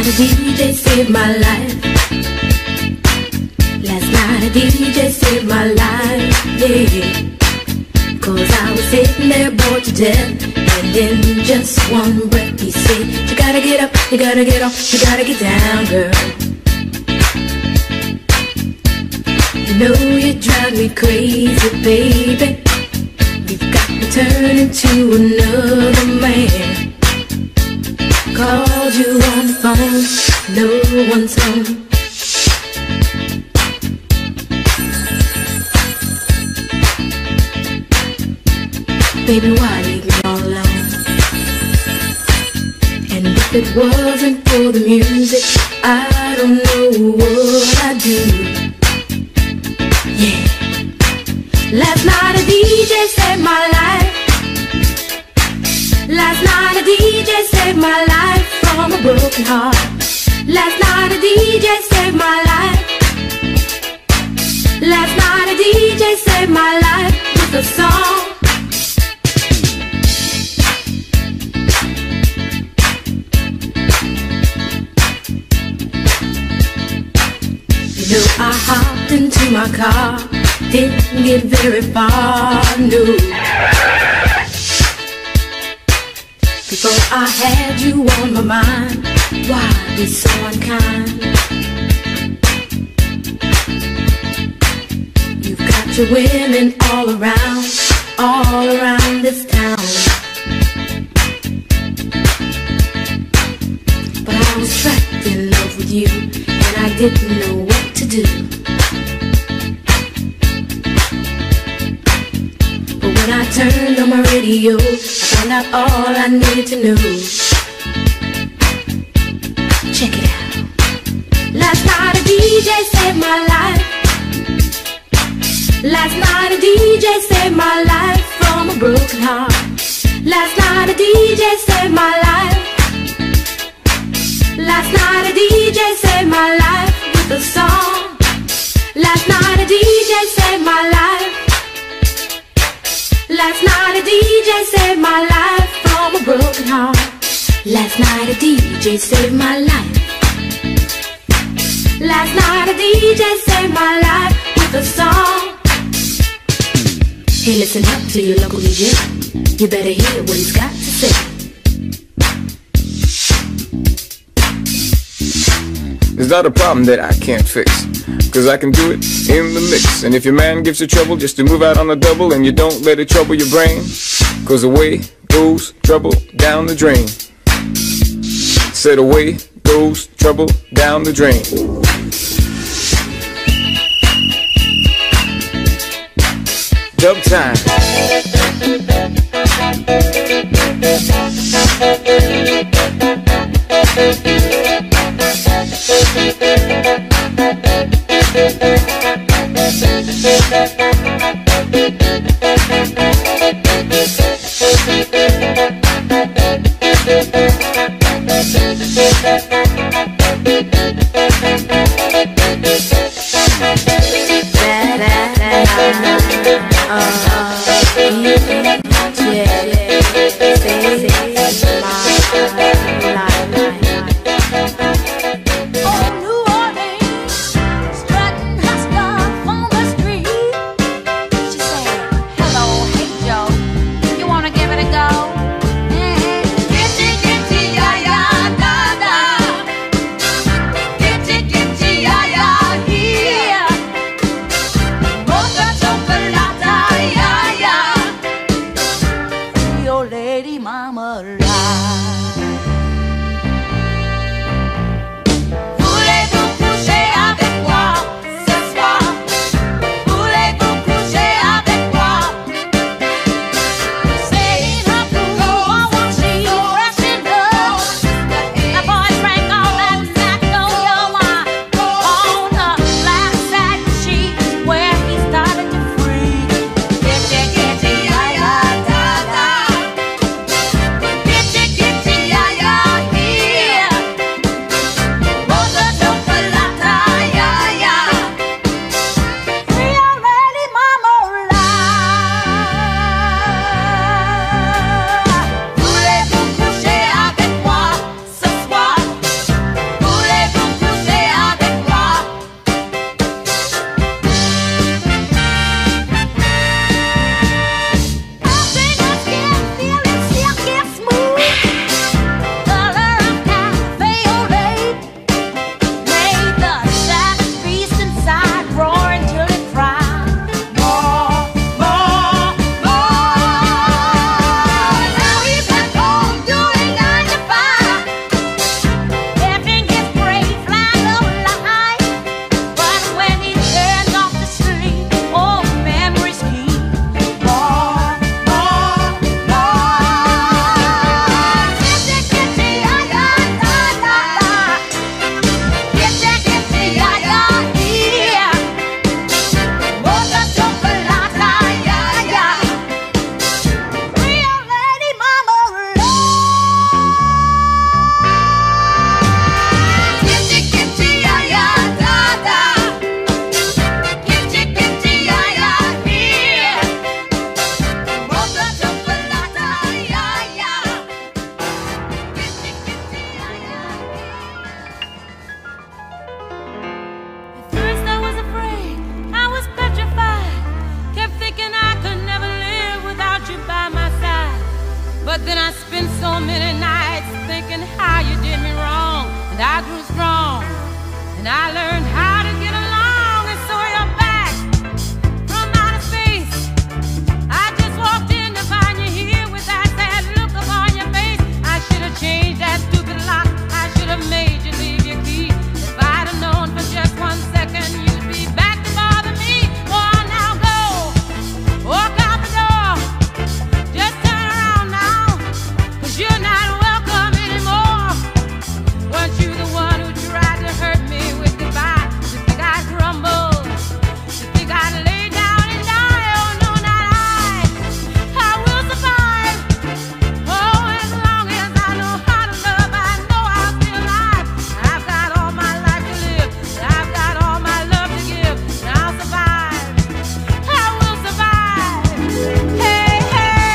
night a DJ saved my life. Last night a DJ saved my life, yeah. 'Cause I was sitting there bored to death, and in just one breath he said, you gotta get up, you gotta get off, you gotta get down, girl. You know you drive me crazy, baby. You've got me turning to another man. Called you on the phone, no one's home. Baby, why leave me all alone? And if it wasn't for the music, I don't know what I'd do. Yeah. Last night a DJ saved my life. Last night a DJ saved my life from a broken heart. Last night a DJ saved my life. Last night a DJ saved my life with a song. You know, I hopped into my car, didn't get very far, no. Before I had you on my mind, why be so unkind? You've got your women all around this town. But I was trapped in love with you, and I didn't know what to do. But when I turned on my radio, I found out all I needed to know. Check it out. Last night a DJ saved my life. Last night a DJ saved my life from a broken heart. Last night a DJ saved my life. Last night a DJ saved my life with a song. Last night a DJ saved my life. Last night a DJ saved my life from a broken heart. Last night a DJ saved my life. Last night a DJ saved my life with a song. Hey, listen up to your local DJ. You better hear what he's got to say. There's not a problem that I can't fix, 'cause I can do it in the mix. And if your man gives you trouble, just to move out on the double, and you don't let it trouble your brain, 'cause away goes trouble down the drain. Said away goes trouble down the drain. Dub time. But then I spent so many nights thinking how you did me wrong, and I grew strong, and I learned how to get along. And so you're back from outer space. I just walked in to find you here with that sad look upon your face. I should have changed that stupid lock. I should have made you leave your key. If I'd have known for just 1 second you'd be back to bother me. Oh, now go, walk out the door. Just turn around now, 'cause you're not welcome anymore. Weren't you the one who tried to hurt me with goodbye? You think I'd crumble? You think I'd lay down and die? Oh no, not I. I will survive. Oh, as long as I know how to love, I know I'll be alive. I've got all my life to live, I've got all my love to give, and I'll survive. I will survive. Hey, hey.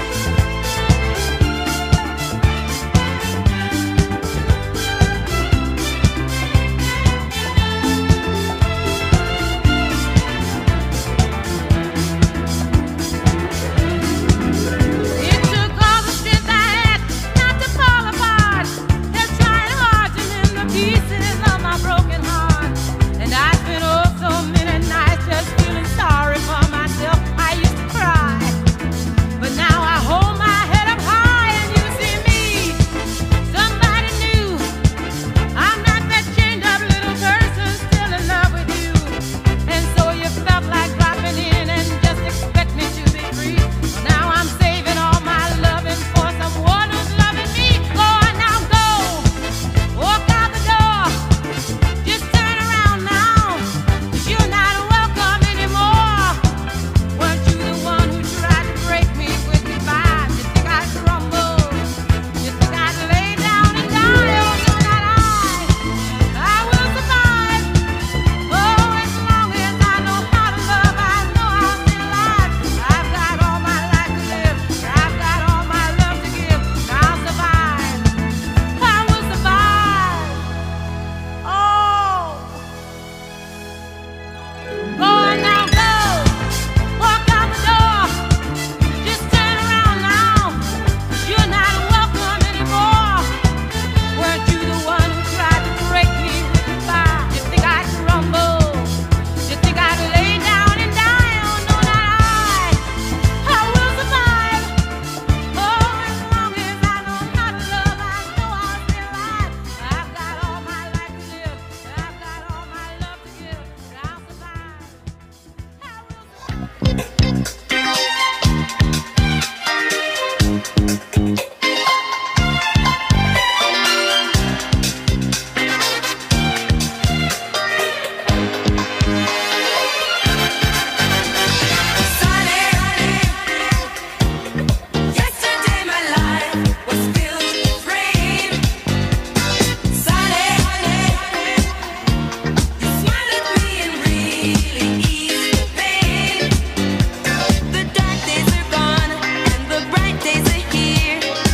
It took all the strength I had not to fall apart. They're trying hard to mend the pieces of my broken heart. And I spent oh so many nights just feeling sorry for myself. I used to cry, but now I hold my head up high and you see me, somebody new. I'm not that chained up little person still in love with you. And so you felt like dropping in and just expect me to be free. Well, now I'm saving all my loving for someone who's loving me. Go on now, go, walk out the door. Just turn around now, 'cause you're not welcome anymore. Weren't you the one who tried to break me with goodbye? You think I'd crumble? You think I'd lay down and die? Oh no, not I. I will survive. Oh, as long as I know how to love, I know I'll be alive. I've got all my life to live, I've got all my love to give, and I'll survive. I will survive. Oh, go on now, go, walk out the door. Just turn around now, 'cause you're not welcome anymore. Weren't you the one who tried to break me with goodbye? You think I'd crumble? You think I'd lay down and die? Oh no, not I. I will survive. Oh, as long as I know how to love, I know I'll be alive. I've got all my life to live, I've got all my love to give, and I'll survive. I will survive. Yesterday my life was filled with rain. Sunny, you smiled at me and really eased the pain. The dark days are gone and the bright days are here.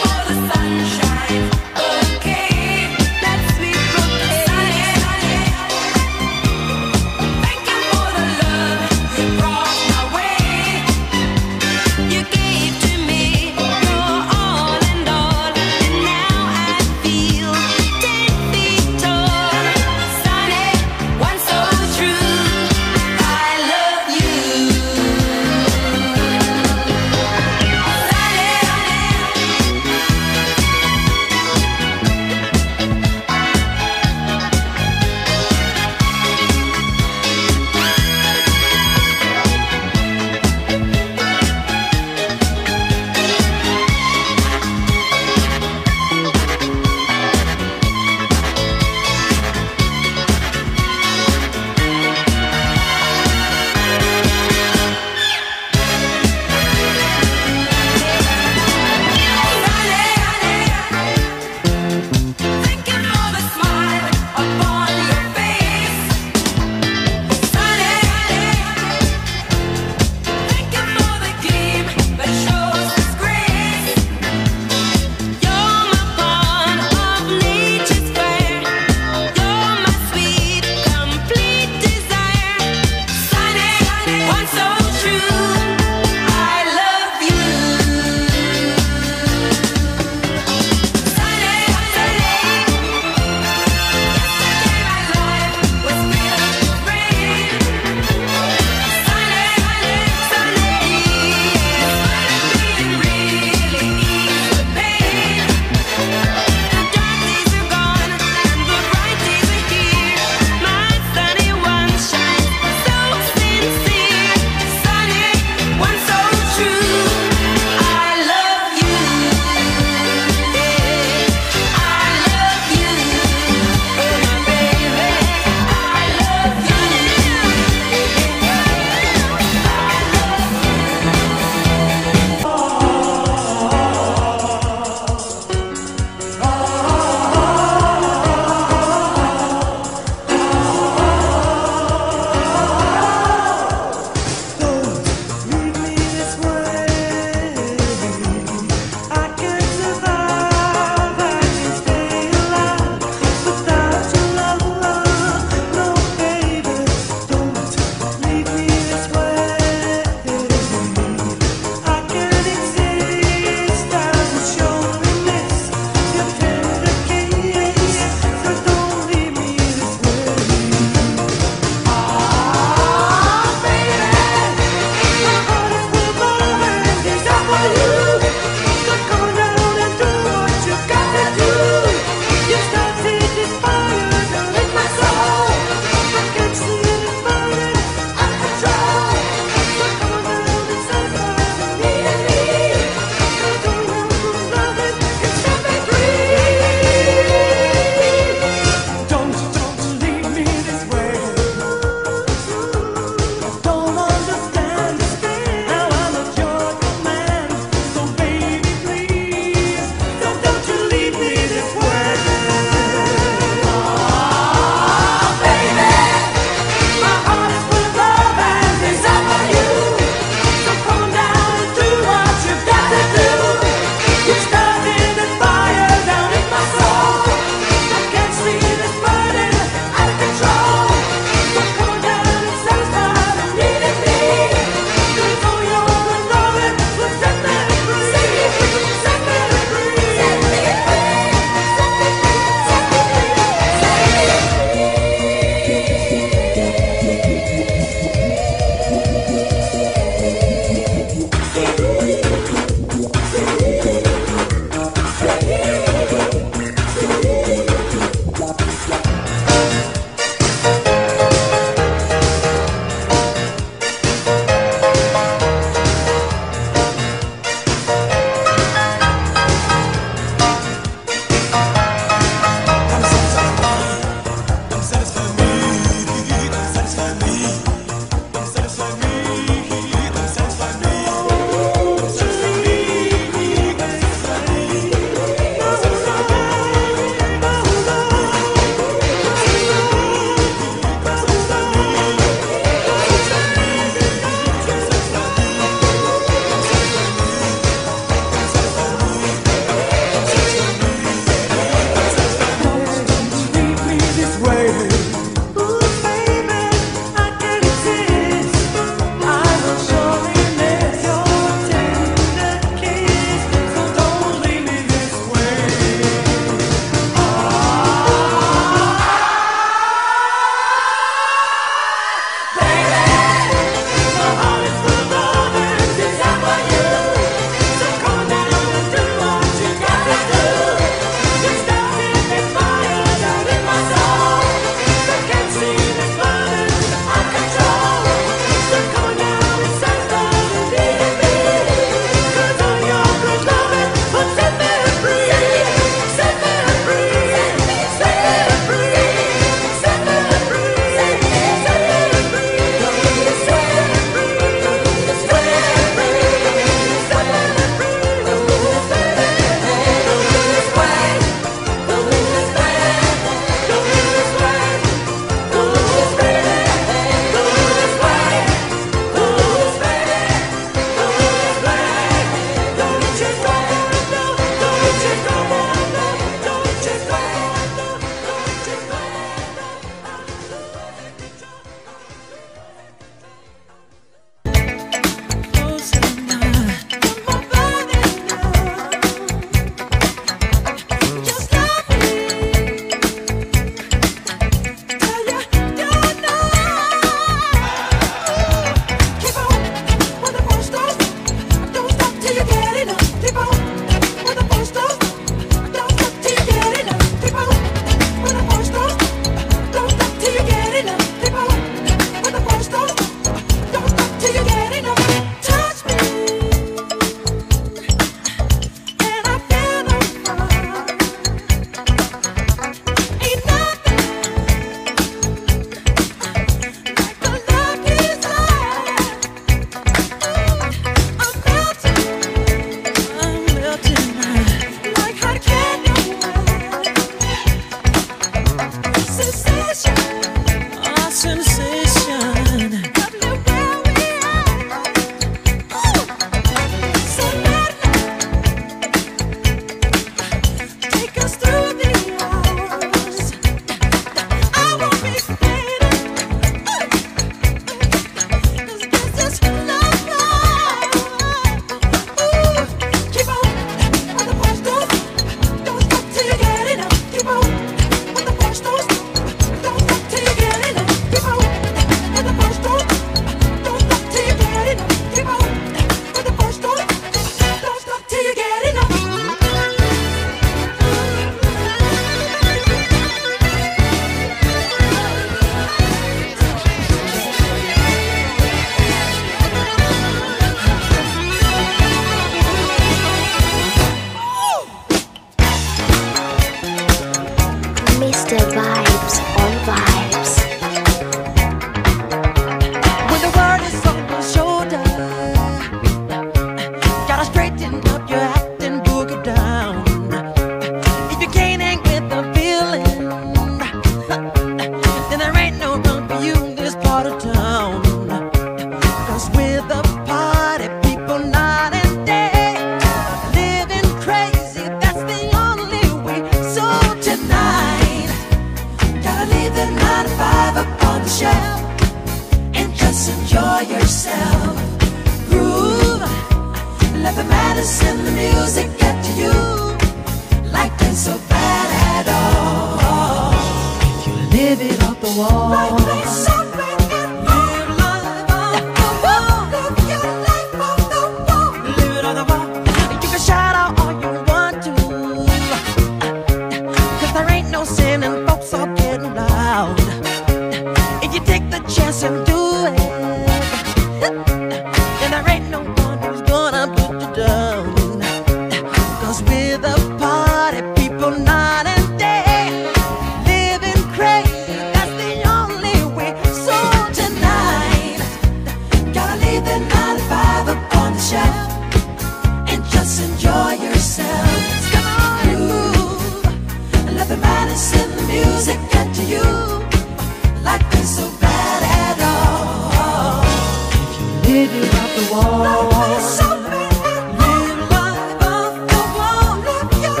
with a party, people night and day, living crazy, that's the only way. So tonight, gotta leave the 9 to 5 up on the shelf and just enjoy yourself. Come on, groove, and let the madness in the music get to you. Life ain't so bad at all. Live it off the wall. Live life off the wall. Live your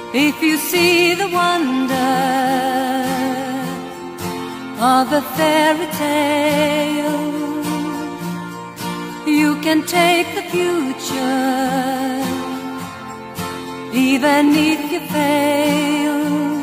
If you see the wonder of a fairy tale, you can take the future, even if you fail.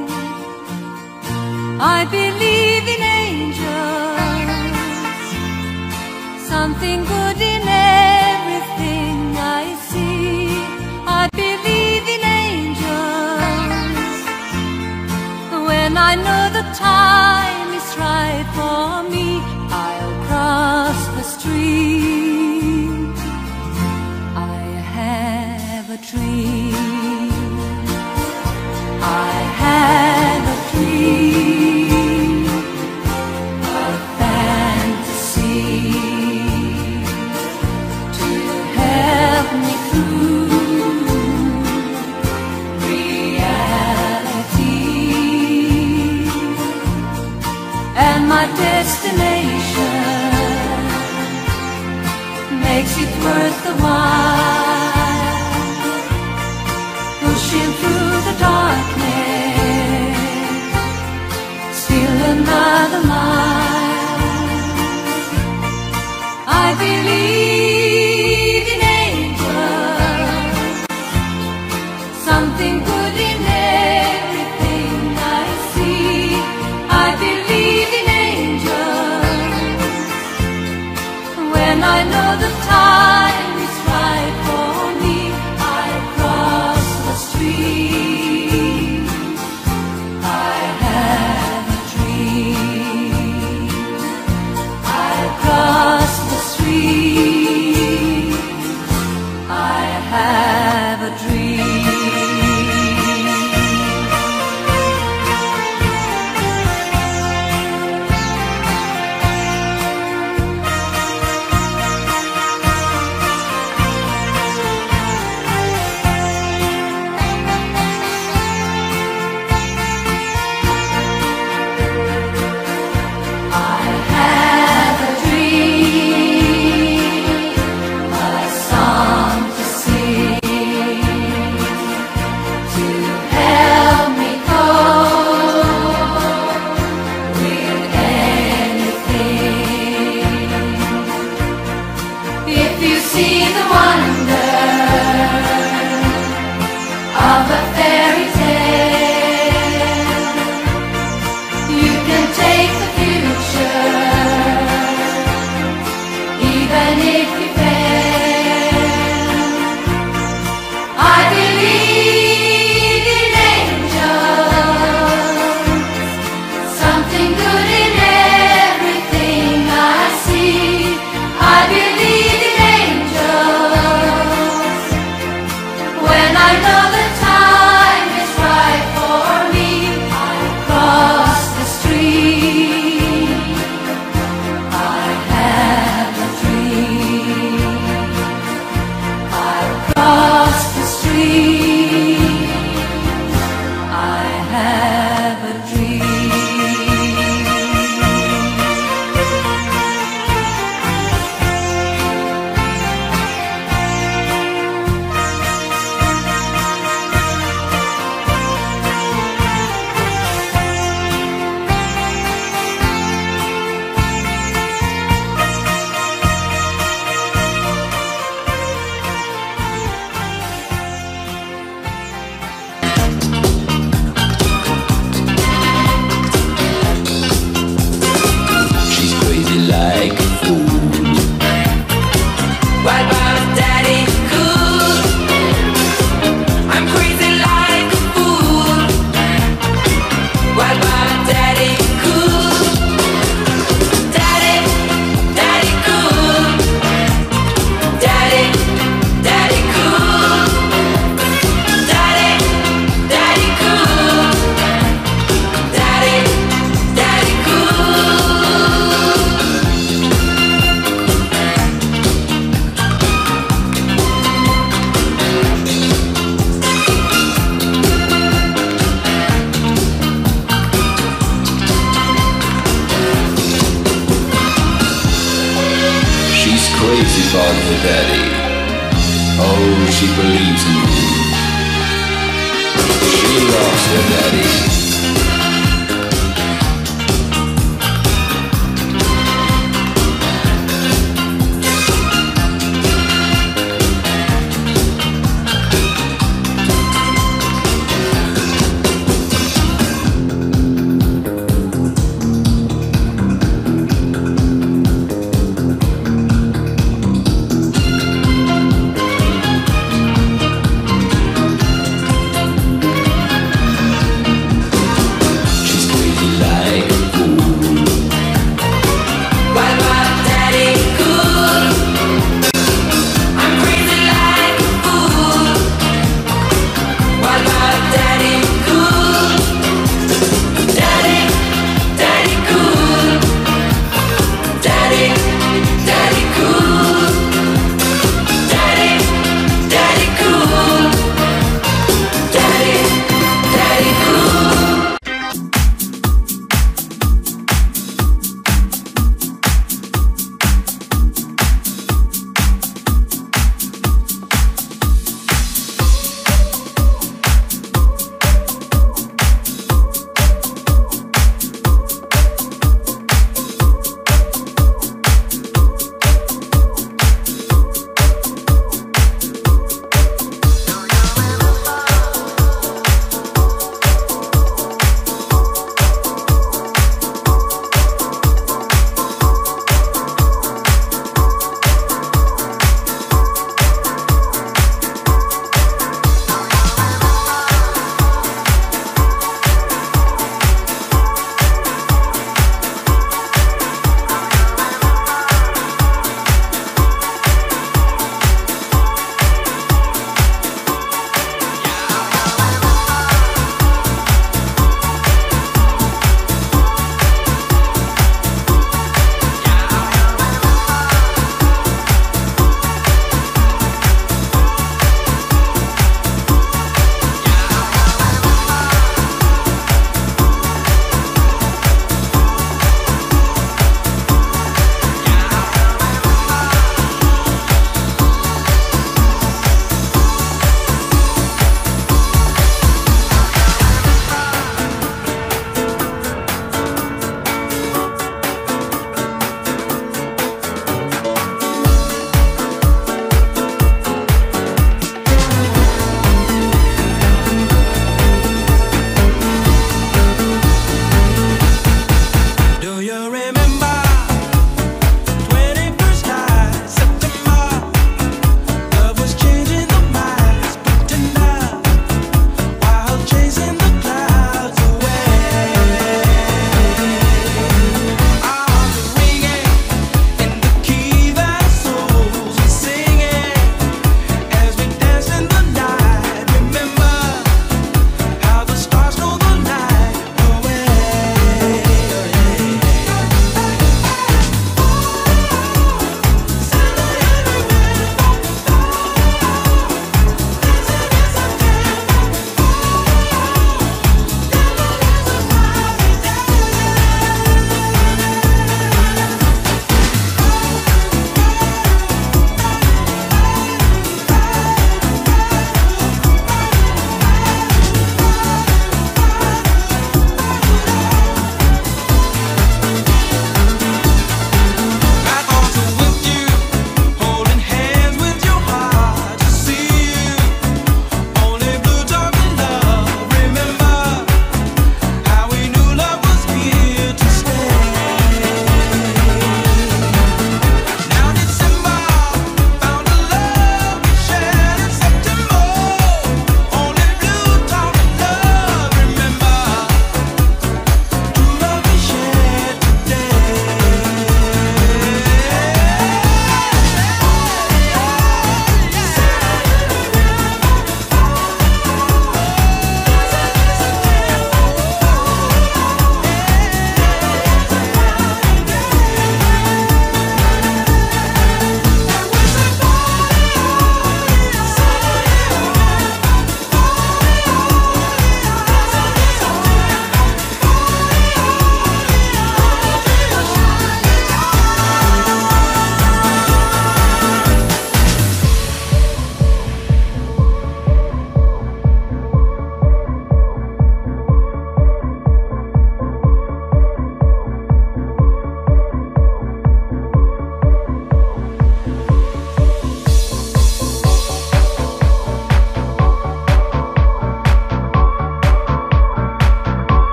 I believe in angels, something good in everything I see. I believe in angels, when I know the time is right for me, I'll cross the stream. I have a dream, I have a dream, a fantasy to help me through reality. And my destination makes it worth the while, pushing through the darkness, still another mile. I believe in angels, something good in everything I see. I believe in angels, when I know the time is right for me, I cross the stream. I have a dream, I cross the stream. I have a dream. for daddy. Oh, she believes in me. She Mr. Daddy.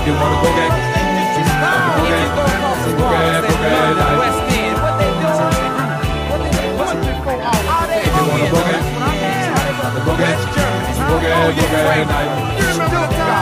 you wanna boogie, boogie night. West End, what they doing? If you wanna boogie, boogie night.